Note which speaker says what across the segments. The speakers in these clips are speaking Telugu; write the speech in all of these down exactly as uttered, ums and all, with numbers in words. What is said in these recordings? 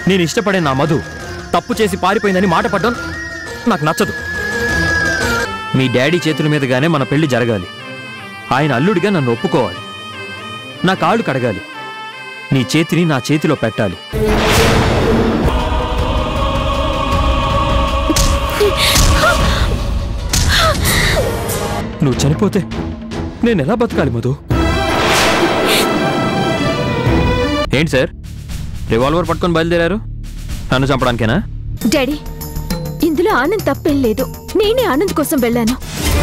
Speaker 1: నేను ఇష్టపడే నా మధు తప్పు చేసి పారిపోయిందని మాట పడ్డం నాకు నచ్చదు. మీ డాడీ చేతుల మీదుగానే మన పెళ్లి జరగాలి. ఆయన అల్లుడిగా నన్ను ఒప్పుకోవాలి. నా కాళ్ళు కడగాలి. నీ చేతిని నా చేతిలో పెట్టాలి. నువ్వు చనిపోతే నేను ఎలా బతకాలి మధు? ఏంటి సార్, రివాల్వర్ పట్టుకొని బయలుదేరారు? నన్ను చంపడానికేనా?
Speaker 2: డాడీ, ఇందులో ఆనంద్ తప్పేం లేదు. నేనే ఆనంద్ కోసం వెళ్ళాను.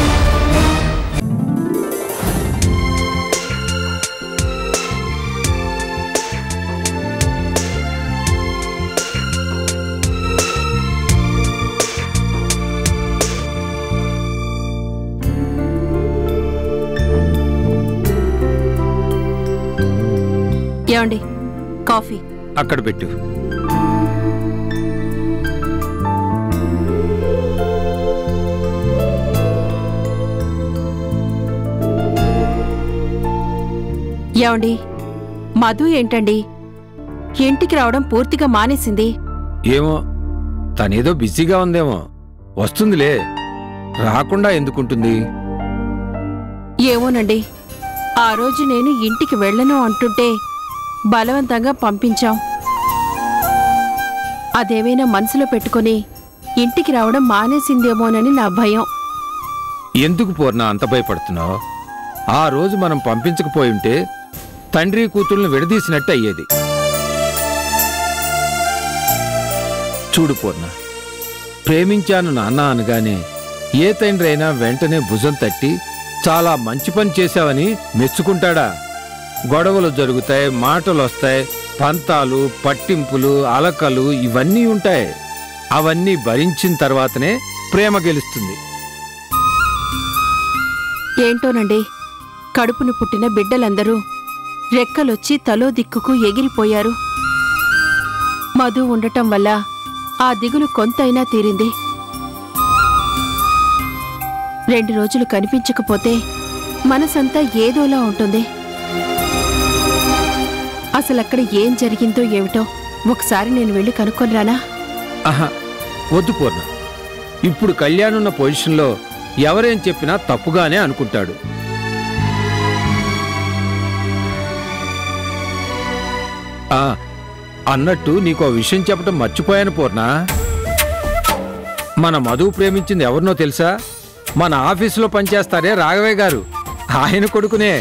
Speaker 3: ఏమండి, కాఫీ
Speaker 4: అక్కడ పెట్టు.
Speaker 3: ఏమండి, మధు ఏంటండి ఇంటికి రావడం పూర్తిగా మానేసింది?
Speaker 4: ఏమో, తనేదో బిజీగా ఉందేమో. వస్తుందిలే, రాకుండా ఎందుకుంటుంది?
Speaker 3: ఏమోనండి, ఆ రోజు నేను ఇంటికి వెళ్ళను అంటుంటే బలవంతంగా పంపించాం. అదేమైనా మనసులో పెట్టుకుని ఇంటికి రావడం మానేసిందేమోనని నా భయం.
Speaker 4: ఎందుకు పూర్ణ అంత భయపడుతున్నావు? ఆ రోజు మనం పంపించకపోయింటే తండ్రి కూతుళ్ళని విడదీసినట్టు అయ్యేది. చూడు పూర్ణ, ప్రేమించాను నాన్న అనగానే ఏ తండ్రి అయినా వెంటనే భుజం తట్టి చాలా మంచి పని చేశావని మెచ్చుకుంటాడా? గొడవలు జరుగుతాయి, మాటలు వస్తాయి, పంతాలు, పట్టింపులు, అలకలు ఇవన్నీ ఉంటాయి. అవన్నీ భరించిన తర్వాతనే ప్రేమ గెలుస్తుంది.
Speaker 3: ఏంటోనండి, కడుపును పుట్టిన బిడ్డలందరూ రెక్కలొచ్చి తలో దిక్కుకు ఎగిరిపోయారు. మధు ఉండటం వల్ల ఆ దిగులు కొంతైనా తీరింది. రెండు రోజులు కనిపించకపోతే మనసంతా ఏదోలా ఉంటుంది. అసలక్కడ ఏం జరిగిందో ఏమిటో ఒకసారి నేను వెళ్ళి కనుక్కొని రానా?
Speaker 4: ఆహా, వద్దు పూర్ణ. ఇప్పుడు కళ్యాణున్న పొజిషన్లో ఎవరేం చెప్పినా తప్పుగానే అనుకుంటాడు. ఆ అన్నట్టు నీకో విషయం చెప్పడం మర్చిపోయాను పూర్ణ. మన మధు ప్రేమించింది ఎవరినో తెలుసా? మన ఆఫీసులో పనిచేస్తారే రాఘవయ్య గారు, ఆయన కొడుకునే.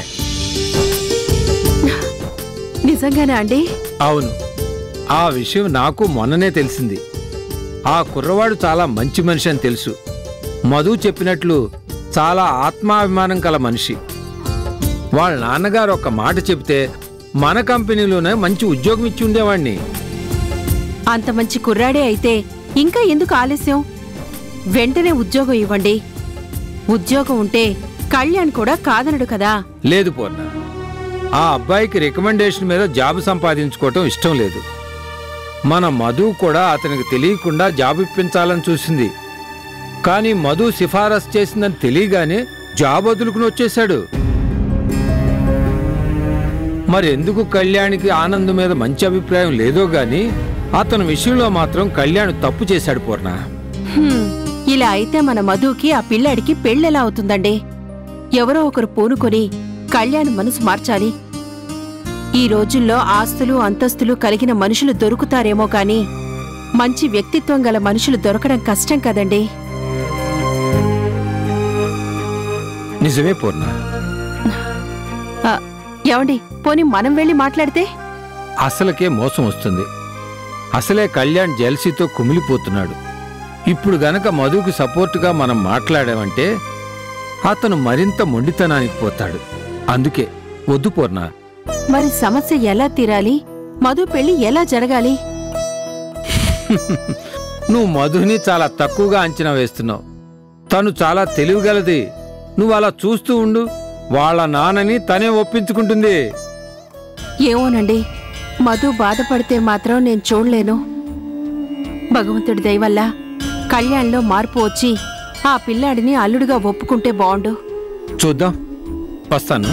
Speaker 3: నిజంగానా అండి?
Speaker 4: అవును, ఆ విషయం నాకు మొన్ననే తెలిసింది. ఆ కుర్రవాడు చాలా మంచి మనిషి అని తెలుసు. మధు చెప్పినట్లు చాలా ఆత్మాభిమానం కల మనిషి. వాళ్ళ నాన్నగారు ఒక మాట చెబితే మన కంపెనీలోనే మంచి ఉద్యోగం ఇచ్చి ఉండేవాణ్ణి.
Speaker 3: అంత మంచి కుర్రాడే అయితే ఇంకా ఎందుకు ఆలస్యం? వెంటనే ఉద్యోగం ఇవ్వండి. ఉద్యోగం ఉంటే కళ్యాణ్ కూడా కాదనడు కదా.
Speaker 4: లేదు పూర్ణ, ఆ అబ్బాయికి రికమెండేషన్ మీద జాబ్ సంపాదించుకోవటం ఇష్టం లేదు. మన మధు కూడా అతనికి తెలియకుండా జాబ్ ఇప్పించాలని చూసింది. కానీ మధు సిఫారసు చేసిందని తెలియగానే జాబ్ వదులుకుని వచ్చేశాడు. మరెందుకు కళ్యాణ్కి ఆనంద్ మీద మంచి అభిప్రాయం లేదో గాని అతని విషయంలో మాత్రం కళ్యాణ్ తప్పు చేశాడు పూర్ణ.
Speaker 3: ఇలా అయితే మన మధుకి ఆ పిల్లాడికి పెళ్ళెలా అవుతుందండి? ఎవరో ఒకరు పూనుకొని కళ్యాణ్ మనసు మార్చాలి. ఈ రోజుల్లో ఆస్తులు అంతస్తులు కలిగిన మనుషులు దొరుకుతారేమో కాని మంచి వ్యక్తిత్వం గల మనుషులు దొరకడం కష్టం కదండి.
Speaker 4: నిజమే పూర్ణ.
Speaker 3: ఏమండి, పోనీ మనం వెళ్ళి మాట్లాడితే?
Speaker 4: అసలకే మోసం వస్తుంది. అసలే కళ్యాణ్ జెల్సీతో కుమిలిపోతున్నాడు. ఇప్పుడు గనక మధుకి సపోర్టుగా మనం మాట్లాడామంటే అతను మరింత మొండితనానికి పోతాడు. అందుకే వద్దు పూర్ణ.
Speaker 3: మరి సమస్య ఎలా తీరాలి? మధు పెళ్లి ఎలా జరగాలి?
Speaker 4: నువ్వు మధుని చాలా తక్కువగా అంచనా వేస్తున్నావు. తను చాలా తెలివిగలది. నువ్వు అలా చూస్తూ ఉండు, వాళ్ళ నాన్నని తనే ఒప్పించుకుంటుంది.
Speaker 3: ఏమోనండి, మధు బాధపడితే మాత్రం నేను చూడలేను. భగవంతుడి దయ వల్ల కళ్యాణ్లో మార్పు వచ్చి ఆ పిల్లాడిని అల్లుడిగా ఒప్పుకుంటే బాగుండు.
Speaker 4: చూద్దాం, వస్తాను.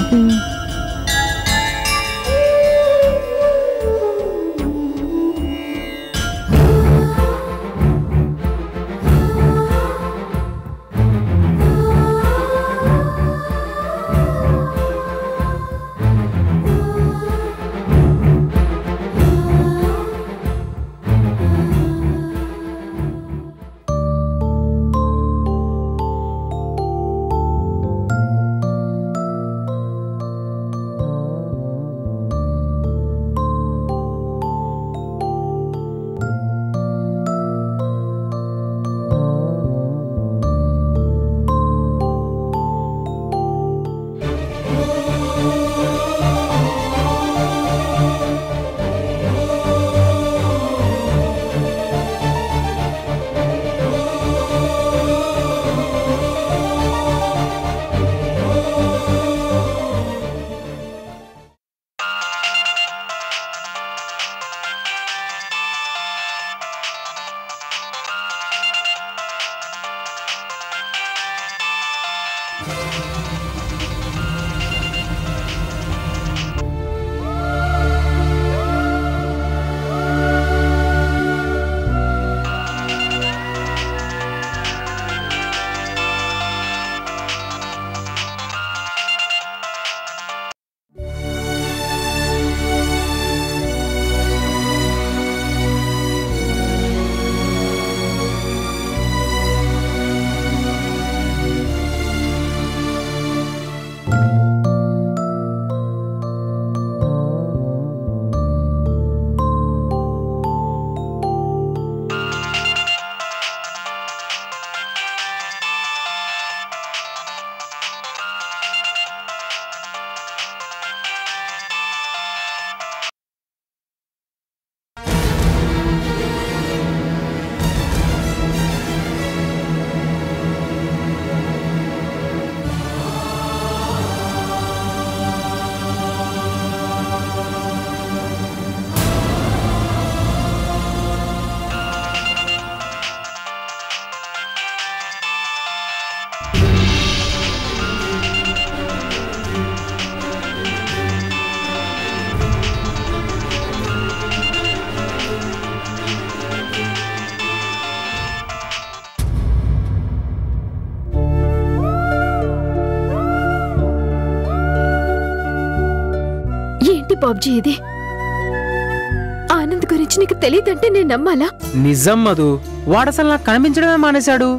Speaker 2: బాబ్జీ ఇది? ఆనంద్ గురించి నీకు తెలియదంటే నేను నమ్మాలా?
Speaker 5: నిజం మధు, వాడసలు నాకు కనిపించడమే మానేశాడు.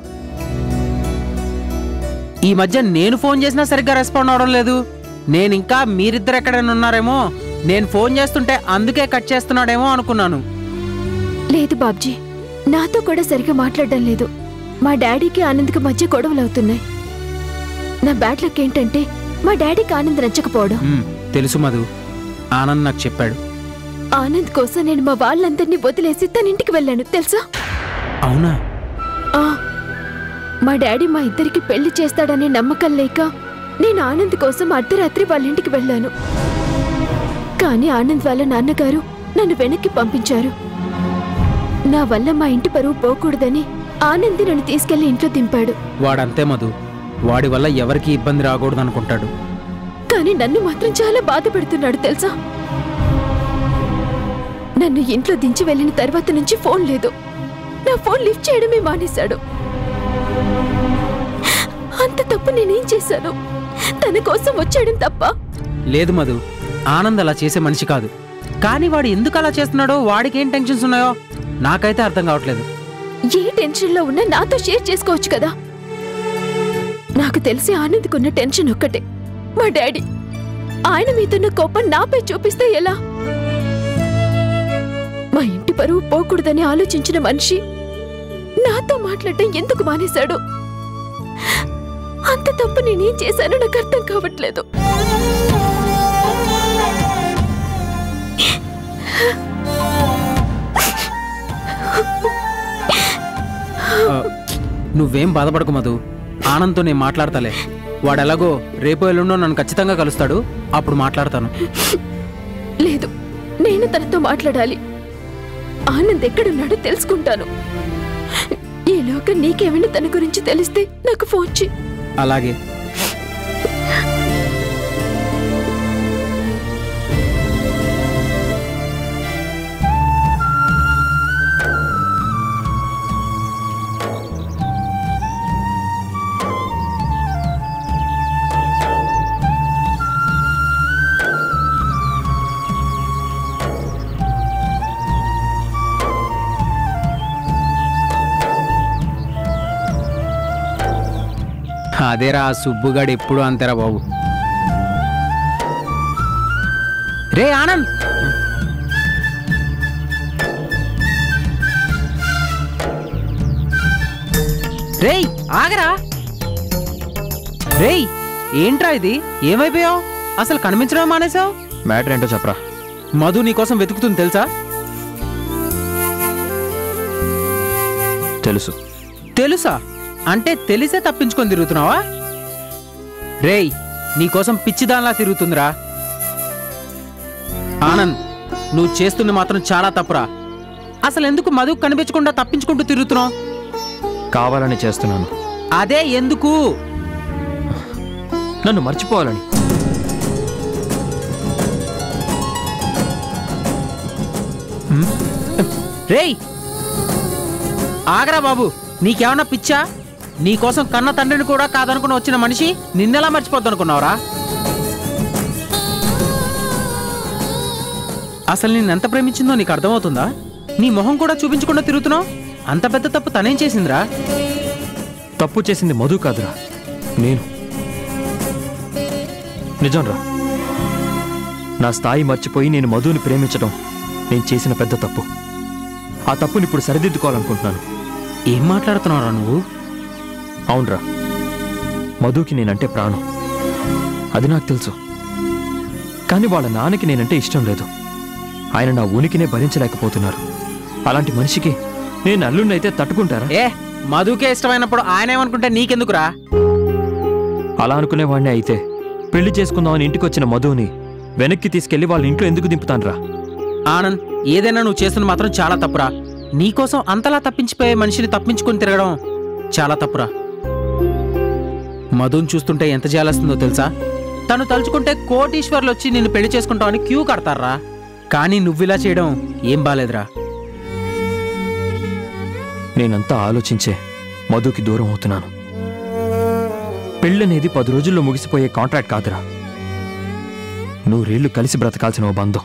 Speaker 5: ఈ మధ్య నేను ఫోన్ చేసినా సరిగ్గా రెస్పాండ్ అవడం లేదు. నేనింకా మీరిద్దరు ఎక్కడైనా ఉన్నారేమో, నేను ఫోన్ చేస్తుంటే అందుకే కట్ చేస్తున్నాడేమో అనుకున్నాను.
Speaker 2: లేదు బాబ్జీ, నాతో కూడా సరిగ్గా మాట్లాడడం లేదు. మా డాడీకి ఆనంద్కి మధ్య గొడవలు అవుతున్నాయి. నా బ్యాడ్ లక్ ఏంటంటే మా డాడీకి ఆనంద్ నచ్చకపోవడం.
Speaker 5: ఉమ్, తెలుసు మధు, ఆనంద్ నాకు చెప్పాడు.
Speaker 2: ఆనంద్ కోసం నేను మా వాళ్ళందరినీ వదిలేసి తన ఇంటికి వెళ్ళాను తెలుసా?
Speaker 5: అవునా?
Speaker 2: ఆ మా డాడీ మా ఇద్దరికి పెళ్లి చేస్తాడనే నమ్మకం లేక నేను ఆనంద్ కోసం అర్ధరాత్రి వాళ్ళ ఇంటికి వెళ్ళాను. కానీ ఆనంద్ వాళ్ళ నాన్నగారు నన్ను వెనక్కి పంపించారు. నా వల్ల మా ఇంటి పరువు పోకూడదని ఆనంద్ నన్ను తీసుకెళ్లి ఇంట్లో దింపాడు.
Speaker 5: వాడంతే మధు, వాడి వల్ల ఎవరికి ఇబ్బంది రాకూడదు అనుకుంటాడు.
Speaker 2: కానీ నన్ను మాత్రం చాలా బాధ పెడుతున్నాడు తెలుసా? నన్ను ఇంట్లో దించి వెళ్ళిన తర్వాత నుంచి ఫోన్ లేదు. నా ఫోన్ లిఫ్ట్ చేయడమే మానేశాడు. అంత తప్పు నేనేం చేశాను? తన కోసం వచ్చాడం తప్ప?
Speaker 5: లేదు మధు, ఆనంద్ అలా చేసే మనిషి కాదు. కానీ వాడు ఎందుకు అలా చేస్తున్నాడో, వాడికి ఏం టెన్షన్స్ ఉన్నాయో నాకైతే అర్థం కావట్లేదు.
Speaker 2: ఏ టెన్షన్ లో ఉన్నా నాతో షేర్ చేసుకోవచ్చు కదా. నాకు తెలిసి ఆనంద్కున్న టెన్షన్ ఒక్కటే, మా డాడీ. ఆయన మీదున్న కోపం నాపై చూపిస్తే ఎలా? మా ఇంటి పరువు పోకూడదని ఆలోచించిన మనిషి నాతో మాట్లాడటం ఎందుకు మానేశాడు? అంత తప్పు నేనేం చేశానో నాకు అర్థం కావట్లేదు.
Speaker 5: నువ్వేం బాధపడకు మధు, ఆనంద్తో నేను మాట్లాడతాలే. వాడెలాగో రేపు ఎల్లుండో నన్ను ఖచ్చితంగా కలుస్తాడు, అప్పుడు మాట్లాడతాను.
Speaker 2: లేదు, నేను తనతో మాట్లాడాలి. ఆనంద్ ఎక్కడున్నాడో తెలుసుకుంటాను. ఈలోగా నీకేమైనా తన గురించి తెలిస్తే నాకు ఫోన్ చేయి.
Speaker 5: అలాగే. అదేరా సుబ్బుగాడు ఎప్పుడు అంతేరా బాబు. రే ఆనంద్, రేయ్ ఆగరా. రేయ్ ఏంట్రా ఇది? ఏమైపోయావు? అసలు కనిపించడం మానేసావు.
Speaker 1: మ్యాటర్ ఏంటో చెప్పరా.
Speaker 5: మధు నీకోసం వెతుకుతుంది తెలుసా?
Speaker 1: తెలుసు.
Speaker 5: తెలుసా అంటే తెలిసే తప్పించుకొని తిరుగుతున్నావా? రేయ్ నీకోసం పిచ్చిదానిలా తిరుగుతుందిరా. ఆనంద్, నువ్వు చేస్తున్న మాత్రం చాలా తప్పురా. అసలు ఎందుకు మధు కనిపించకుండా తప్పించుకుంటూ తిరుగుతున్నావు?
Speaker 1: కావాలని చేస్తున్నాను.
Speaker 5: అదే ఎందుకు?
Speaker 1: నన్ను మర్చిపోవాలని.
Speaker 5: రేయ్ ఆగరా బాబు, నీకేమన్నా పిచ్చా? నీకోసం కన్న తండ్రిని కూడా కాదనుకుని వచ్చిన మనిషి నిన్నెలా మర్చిపోద్దు అనుకున్నావురా? అసలు నిన్నెంత ప్రేమించిందో నీకు అర్థమవుతుందా? నీ మొహం కూడా చూపించకుండా తిరుగుతున్నావు. అంత పెద్ద తప్పు తనేం చేసిందిరా?
Speaker 1: తప్పు చేసింది మధు కాదురా, నేను. నిజంరా, నా స్థాయి మర్చిపోయి నేను మధుని ప్రేమించడం నేను చేసిన పెద్ద తప్పు. ఆ తప్పుని ఇప్పుడు సరిదిద్దుకోవాలనుకుంటున్నాను.
Speaker 5: ఏం మాట్లాడుతున్నావురా నువ్వు?
Speaker 1: అవునరా, మధుకి నేనంటే ప్రాణం, అది నాకు తెలుసు. కానీ వాళ్ళ నాన్నకి నేనంటే ఇష్టం లేదు. ఆయన నా ఉనికినే భరించలేకపోతున్నారు. అలాంటి మనిషికి నేను అల్లుడినైతే తట్టుకుంటారా?
Speaker 5: ఏ మధుకే ఇష్టమైనప్పుడు ఆయన ఏమనుకుంటే నీకెందుకురా?
Speaker 1: అలా అనుకునేవాడిని అయితే పెళ్లి చేసుకుందామని ఇంటికి వచ్చిన మధుని వెనక్కి తీసుకెళ్లి వాళ్ళ ఇంట్లో ఎందుకు దింపుతానురా?
Speaker 5: ఆనంద్, ఏదైనా నువ్వు చేస్తున్న మాత్రం చాలా తప్పురా. నీకోసం అంతలా తప్పించిపోయే మనిషిని తప్పించుకుని తిరగడం చాలా తప్పురా. మధుని చూస్తుంటే ఎంత జాలేస్తుందో తెలుసా? తను తలుచుకుంటే కోటీశ్వర్లు వచ్చి నిన్ను పెళ్లి చేసుకుంటావని క్యూ కడతారా. కానీ నువ్విలా చేయడం ఏం బాలేదురా.
Speaker 1: నేనంతా ఆలోచించే మధుకి దూరం అవుతున్నాను. పెళ్ళనేది పది రోజుల్లో ముగిసిపోయే కాంట్రాక్ట్ కాదురా. నూరేళ్లు కలిసి బ్రతకాల్సిన ఓ బంధం.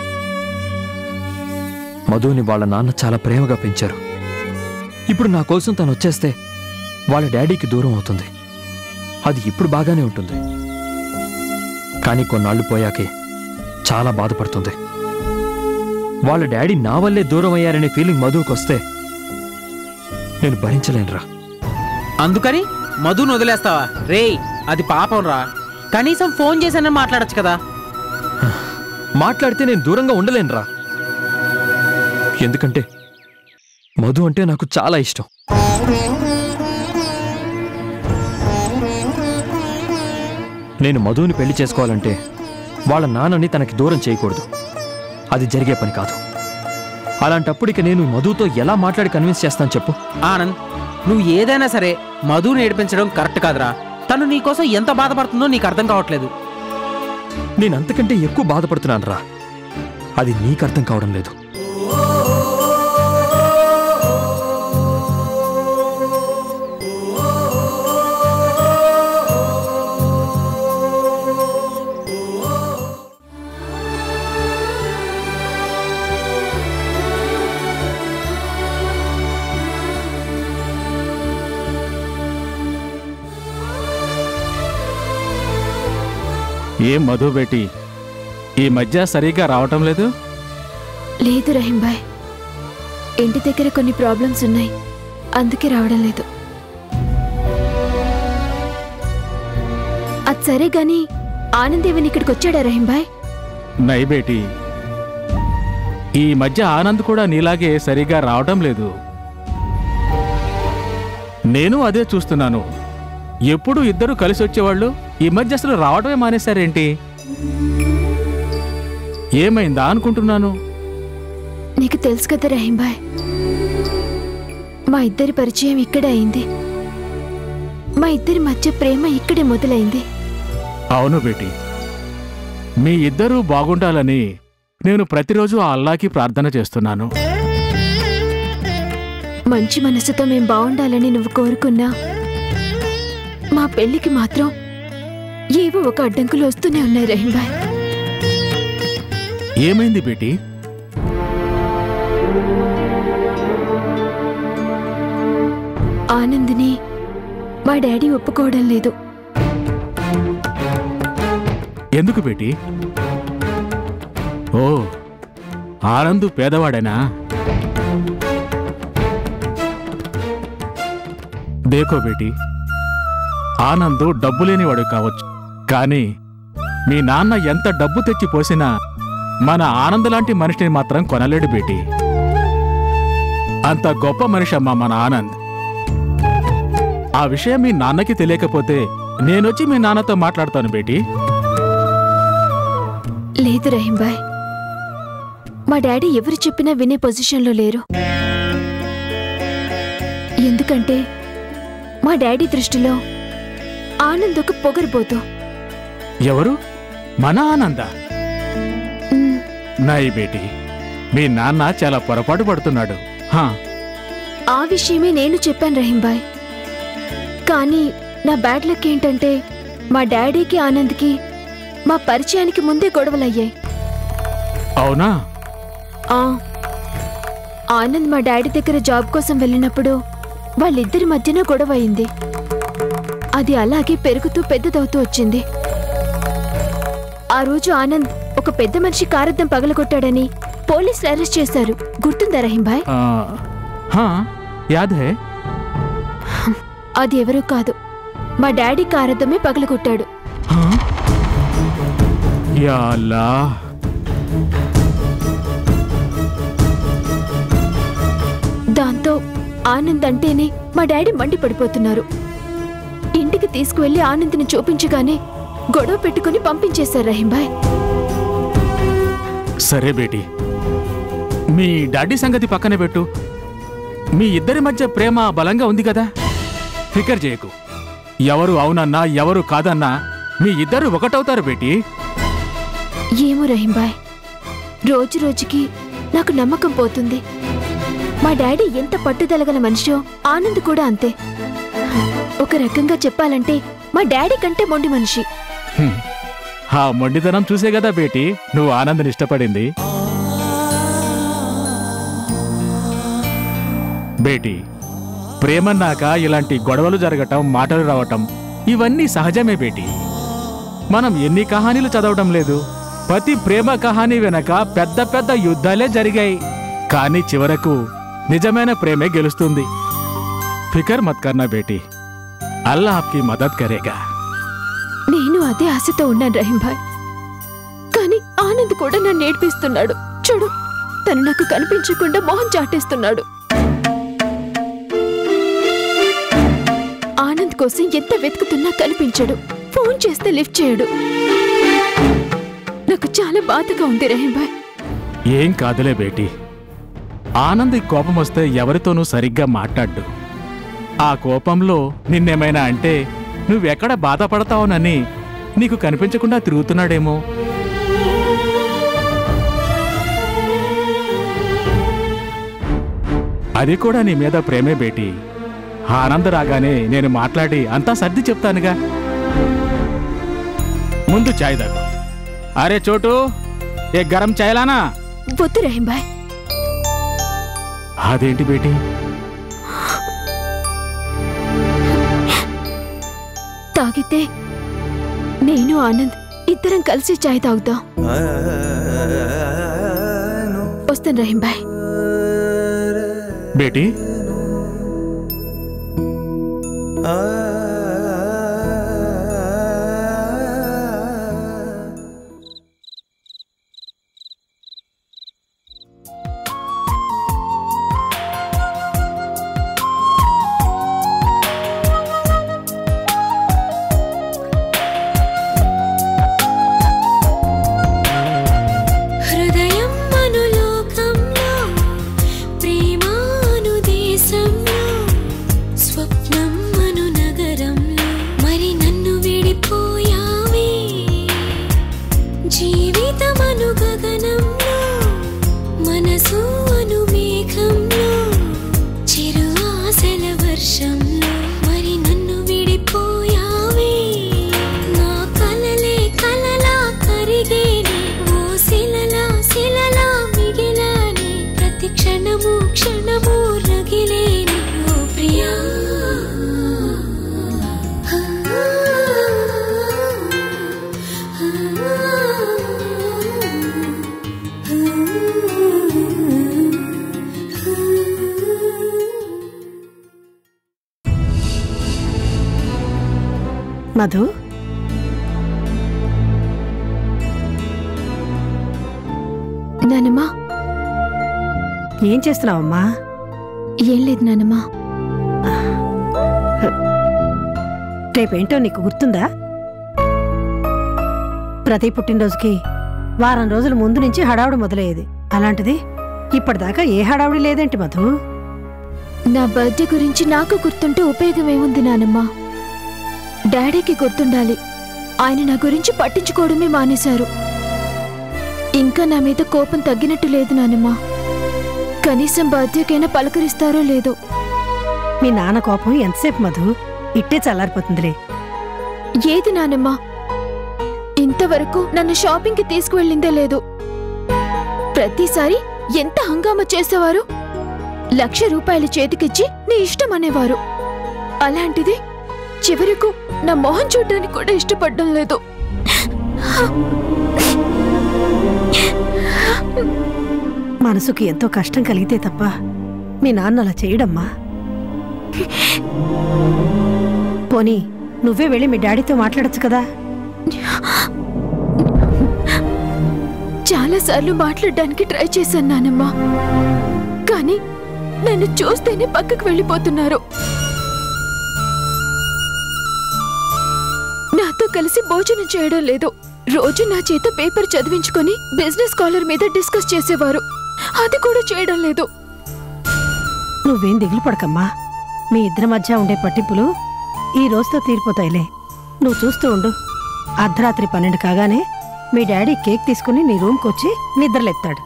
Speaker 1: మధుని వాళ్ళ నాన్న చాలా ప్రేమగా పెంచారు. ఇప్పుడు నా కోసం తను వచ్చేస్తే వాళ్ళ డాడీకి దూరం అవుతుంది. అది ఇప్పుడు బాగానే ఉంటుంది, కానీ కొన్నాళ్ళు పోయాకే చాలా బాధపడుతుంది. వాళ్ళ డాడీ నా వల్లే దూరం అయ్యారనే ఫీలింగ్ మధుకు వస్తే నేను భరించలేనురా.
Speaker 5: అందుకని మధును వదిలేస్తావా? రేయ్, అది పాపం రా. కనీసం ఫోన్ చేసానని మాట్లాడచ్చు కదా.
Speaker 1: మాట్లాడితే నేను దూరంగా ఉండలేనురా. ఎందుకంటే మధు అంటే నాకు చాలా ఇష్టం. నేను మధుని పెళ్లి చేసుకోవాలంటే వాళ్ళ నాన్నని తనకి దూరం చేయకూడదు. అది జరిగే పని కాదు. అలాంటప్పుడు ఇక నేను మధుతో ఎలా మాట్లాడి కన్విన్స్ చేస్తాను చెప్పు?
Speaker 5: ఆనంద్, నువ్వు ఏదైనా సరే మధుని ఏడిపించడం కరెక్ట్ కాదురా. తను నీకోసం ఎంత బాధపడుతుందో నీకు అర్థం కావట్లేదు.
Speaker 1: నేను అంతకంటే ఎక్కువ బాధపడుతున్నాను రా. అది నీకు అర్థం కావడం లేదు.
Speaker 6: ఏం మధు బేటీ, ఈ మధ్య సరిగ్గా రావటం లేదు?
Speaker 2: లేదు రహీం భాయ్, ఇంటి దగ్గర కొన్ని ప్రాబ్లమ్స్ ఉన్నాయి, అందుకే రావడం లేదు. అది సరే గాని ఆనంద్ ఏమని ఇక్కడికి వచ్చాడా రహీం భాయ్?
Speaker 6: నై బేటీ, ఈ మధ్య ఆనంద్ కూడా నీలాగే సరిగ్గా రావటం లేదు. నేను అదే చూస్తున్నాను. ఎప్పుడు ఇద్దరు కలిసి వచ్చేవాళ్ళు ఈ మధ్య అసలు రావటమే మానేశారేంటి? ఏమైందా అనుకుంటున్నాను.
Speaker 2: నీకు తెలుసు కదా రహీం భాయ్, మా ఇద్దరి పరిచయం ఇక్కడే అయింది. మా ఇద్దరి మధ్య ప్రేమ ఇక్కడే మొదలైంది.
Speaker 6: అవును బేటీ, మీ ఇద్దరూ బాగుండాలని నేను ప్రతిరోజు ఆ అల్లాకి ప్రార్థన చేస్తున్నాను.
Speaker 2: మంచి మనసుతో మేం బాగుండాలని నువ్వు కోరుకున్నా మా పెళ్లికి మాత్రం ఏవో ఒక అడ్డంకులు వస్తూనే ఉన్నాయి రహీం భాయ్.
Speaker 6: ఏమైంది బేటీ?
Speaker 2: ఆనంద్ని మా డాడీ ఒప్పుకోవడం లేదు.
Speaker 6: ఎందుకు బేటీ? ఓ, ఆనందు పేదవాడేనా? దేకో బేటీ, ఆనందు డబ్బు లేనివాడు కావచ్చు, కానీ మీ నాన్న ఎంత డబ్బు తెచ్చి పోసినా మన ఆనంద్ లాంటి మనిషిని మాత్రం కొనలేడు బేటీ. అంత గొప్ప మనిషి అమ్మా మన ఆనంద్. ఆ విషయం మీ నాన్నకి తెలియకపోతే నేనొచ్చి మీ నాన్నతో మాట్లాడతాను బేటీ.
Speaker 2: లేదు రహీం భాయ్, మా డాడీ ఎవరు చెప్పినా వినే పొజిషన్లో లేరు. ఎందుకంటే మా డాడీ దృష్టిలో ఆనంద్ ఒక పొగరుబోతు.
Speaker 6: ఎవరు? మన ఆనంద? నాయి బేటీ, మీ నాన్న చాలా పొరపాటు పడుతున్నాడు. హా,
Speaker 2: ఆ విషయమే నేను చెప్పాను రహీం భాయ్. కానీ నా బ్యాడ్ లక్ ఏంటంటే మా డాడీకి ఆనంద్కి మా పరిచయానికి ముందే గొడవలయ్యాయి.
Speaker 6: అవునా?
Speaker 2: ఆ ఆనంద్ మా డాడీ దగ్గర జాబ్ కోసం వెళ్ళినప్పుడు వాళ్ళిద్దరి మధ్యన గొడవ అయింది. అది అలాగే పెరుగుతూ పెద్దదవుతూ వచ్చింది. ఆ రోజు ఆనంద్ ఒక పెద్ద మనిషి కారద్దం పగలగొట్టాడని పోలీసులు అరెస్ట్ చేశారు. గుర్తుందా రహీం భాయ్?
Speaker 6: ఆ, హా, యాద్ హై.
Speaker 2: అది ఎవరూ కాదు, మా డాడీ కారద్దమే పగలగొట్టాడు.
Speaker 6: హా? యా అల్లా.
Speaker 2: దాంతో ఆనంద్ అంటేనే మా డాడీ మండి పడిపోతున్నారు. ఇంటికి తీసుకువెళ్లి ఆనంద్ని చూపించగానే గొడవ పెట్టుకుని పంపించేశారు రహీం భాయ్.
Speaker 6: సరే బేటీ, మీ డాడీ సంగతి పక్కనే పెట్టు. మీ ఇద్దరి మధ్య ప్రేమ బలంగా ఉంది కదా, ఫికర్ చేయకు. ఎవరు అవునన్నా ఎవరు కాదన్నా మీ ఇద్దరు ఒకటవుతారు బేటీ.
Speaker 2: ఏమో రహీం భాయ్, రోజు రోజుకి నాకు నమ్మకం పోతుంది. మా డాడీ ఎంత పట్టుదలగల మనిషో ఆనంద్ కూడా అంతే. ఒక రకంగా చెప్పాలంటే మా డాడీ కంటే మొండి మనిషి.
Speaker 6: హ్మ్. ఆ మొండితనం చూసే కదా బేటీ నువ్వు ఆనందని ఇష్టపడింది. బేటీ, ప్రేమన్నాక ఇలాంటి గొడవలు జరగటం, మాటలు రావటం ఇవన్నీ సహజమే బేటీ. మనం ఎన్ని కహానీలు చదవడం లేదు, ప్రతి ప్రేమ కహానీ వెనక పెద్ద పెద్ద యుద్ధాలే జరిగాయి. కానీ చివరకు నిజమైన ప్రేమే గెలుస్తుంది. ఫికర్ మత్ కర్నా బేటీ, అల్లా ఆప్కి మదద్ కరేగా.
Speaker 2: నేను అదే ఆశతో ఉన్నాను రహీం భాయ్, కానీ ఆనంద్ కూడా నన్ను ఏడ్పిస్తున్నాడు. చూడు, తను నాకు కనిపించకుండా మొహం చాటేస్తున్నాడు. ఆనంద్ కోసం ఎంత వెతుకుతున్నా కనిపించడు. ఫోన్ చేస్తే లిఫ్ట్ చేయడు. నాకు చాలా బాధగా ఉంది రహీం భాయ్.
Speaker 6: ఏం కాదులే బేటీ, ఆనంద్ కోపం వస్తే ఎవరితోనూ సరిగ్గా మాట్లాడ్డు. ఆ కోపంలో నిన్నేమైనా అంటే నువ్వెక్కడ బాధపడతావునని నీకు కనిపించకుండా తిరుగుతున్నాడేమో. అది కూడా నీ మీద ప్రేమే బేటీ. ఆనంద్ రాగానే నేను మాట్లాడి అంతా సర్ది చెప్తానుగా. ముందు చాయ్ దాకు. అరే చోటు, ఏ గరం చాయ్లానా?
Speaker 2: వద్దు రహీం భాయ్.
Speaker 6: అదేంటి బేటీ?
Speaker 2: తాగితే నేను ఆనంద్ ఇద్దరం కలిసి చాయ్ తాగుతాం. వస్తాను రహీం భాయ్.
Speaker 6: బేటీ,
Speaker 7: మధు,
Speaker 2: నానమ్మా.
Speaker 7: ఏం చేస్తున్నావమ్మా?
Speaker 2: ఏం లేదు నానమ్మా.
Speaker 7: రేపేంటో నీకు గుర్తుందా? ప్రతి పుట్టినరోజుకి వారం రోజుల ముందు నుంచి హడావుడి మొదలయ్యేది. అలాంటిది ఇప్పటిదాకా ఏ హడావుడి లేదేంటి మధు?
Speaker 2: నా బర్త్డే గురించి నాకు గుర్తుంటే ఉపయోగం ఏముంది నానమ్మా? డాడీకి గుర్తుండాలి. ఆయన నా గురించి పట్టించుకోవడమే మానేశారు. ఇంకా నా మీద కోపం తగ్గినట్టు లేదు నానమ్మా. కనీసం బర్త్డేకైనా పలకరిస్తారో లేదో.
Speaker 7: మీ నాన్న కోపం ఎంతసేపు మధు? ఇట్టే చల్లారిపోతుందిలే.
Speaker 2: ఏది నానమ్మా? ఇంతవరకు నన్ను షాపింగ్కి తీసుకువెళ్ళిందే లేదు. ప్రతిసారి ఎంత హంగామా చేసేవారు. లక్ష రూపాయలు చేతికిచ్చి నీ ఇష్టం అనేవారు. అలాంటిది చివరకు నా మొహం చూడడానికి కూడా ఇష్టపడడం లేదు.
Speaker 7: మనసుకి ఎంతో కష్టం కలిగితే తప్ప మీ నాన్న అలా చేయడమ్మా. పోనీ నువ్వే వెళ్ళి మీ డాడీతో మాట్లాడొచ్చు కదా.
Speaker 2: చాలాసార్లు మాట్లాడడానికి ట్రై చేశాను నానమ్మా, కానీ నన్ను చూస్తేనే పక్కకు వెళ్ళిపోతున్నారు. నాతో కలిసి భోజనం చేయడం లేదు. రోజు నా చేత పేపర్ చదివించుకొని బిజినెస్ కాలర్ మీద డిస్కస్ చేసేవారు. అది కూడా చేయడం లేదు.
Speaker 7: నువ్వేం దిగులు పడకమ్మా. మీ ఇద్దరి మధ్య ఉండే పట్టింపులు ఈ రోజుతో తీరిపోతాయిలే. నువ్వు చూస్తూ ఉండు. అర్ధరాత్రి పన్నెండు కాగానే మీ డాడీ కేక్ తీసుకుని నీ రూమ్కి వచ్చి నిద్రలేస్తాడు.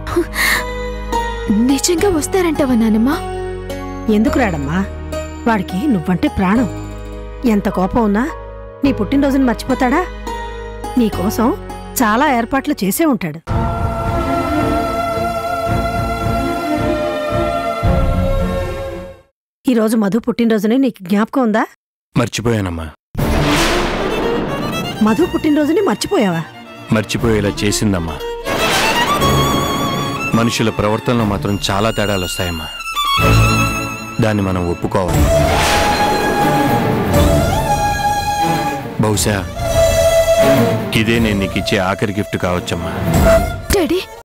Speaker 2: నిజంగా వస్తారంటావా నానమ్మా?
Speaker 7: ఎందుకు రాడమ్మా? వాడికి నువ్వంటే ప్రాణం. ఎంత కోపం ఉన్నా నీ పుట్టినరోజుని మర్చిపోతాడా? నీకోసం చాలా ఏర్పాట్లు చేసే ఉంటాడు. ఈరోజు మధు పుట్టినరోజుని నీకు జ్ఞాపకం ఉందా?
Speaker 8: మర్చిపోయానమ్మా.
Speaker 7: మధు పుట్టినరోజుని మర్చిపోయావా?
Speaker 8: మర్చిపోయేలా చేసిందమ్మా. మనుషుల ప్రవర్తనలో మాత్రం చాలా తేడాలు వస్తాయమ్మా. దాన్ని మనం ఒప్పుకోవాలి. బహుశా ఇదే నేను నీకు ఇచ్చే ఆఖరి గిఫ్ట్ కావచ్చమ్మా.
Speaker 2: డాడీ